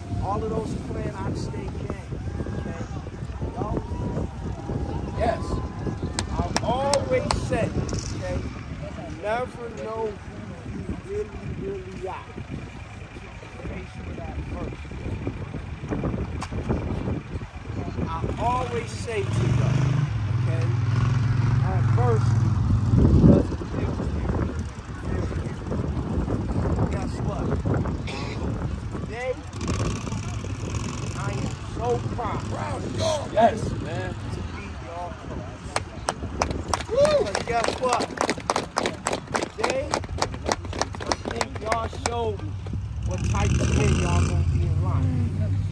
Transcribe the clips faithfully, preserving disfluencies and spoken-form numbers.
All of those are playing out-of-state games. Okay? Y'all, yes. I always say, okay, you never know who you really, really are. Keep the patient with that first. I always say to you, okay, at first, guess what? Today, I am so proud. Yes, man. To be y'all coach. Because guess what? Today, I think y'all showed me what type of kid y'all gonna be in line.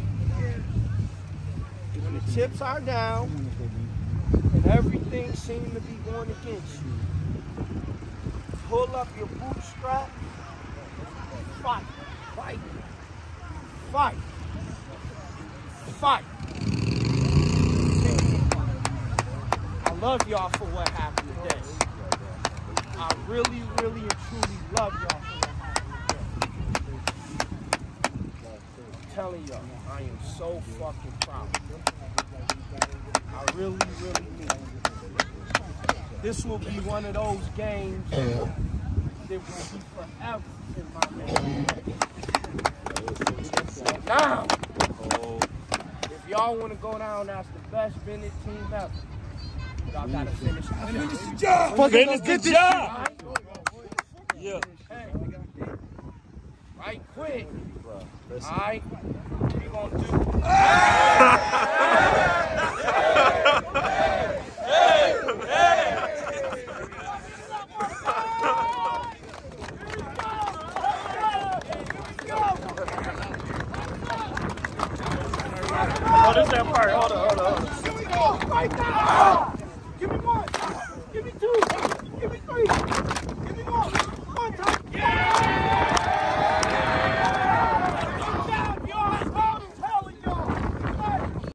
When the chips are down and everything seems to be going against you, pull up your bootstrap, fight, fight, fight, fight. I love y'all for what happened today. I really, really and truly love y'all for what happened today. I'm telling y'all, I am so fucking proud. I really, really mean it. This will be one of those games that will be forever in my memory. Now, if y'all want to go down as the best Bennett team ever, y'all gotta finish the job. Finish the job. Finish the job. Yeah. Hey, right quick. All right. We gonna do. Oh, this is that part. Hold on, hold on, hold on. Here we go. Right now. Give me one. Give me two.